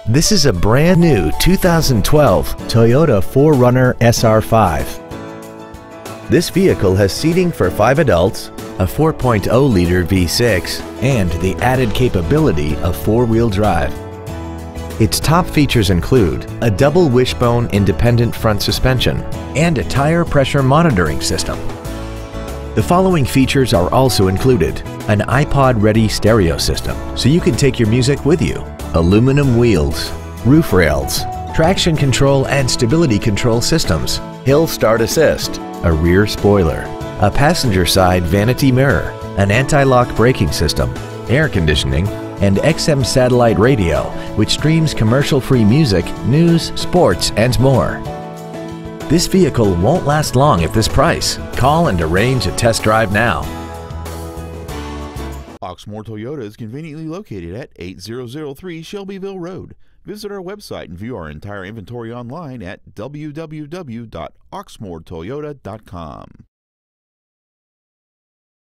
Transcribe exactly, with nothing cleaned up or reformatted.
This is a brand new two thousand twelve Toyota four runner S R five. This vehicle has seating for five adults, a four point oh liter V six, and the added capability of four-wheel drive. Its top features include a double wishbone independent front suspension and a tire pressure monitoring system. The following features are also included: an iPod-ready stereo system, so you can take your music with you, aluminum wheels, roof rails, traction control and stability control systems, hill start assist, a rear spoiler, a passenger side vanity mirror, an anti-lock braking system, air conditioning, and X M satellite radio, which streams commercial-free music, news, sports, and more. This vehicle won't last long at this price. Call and arrange a test drive now. Oxmoor Toyota is conveniently located at eight thousand three Shelbyville Road. Visit our website and view our entire inventory online at w w w dot oxmoor toyota dot com.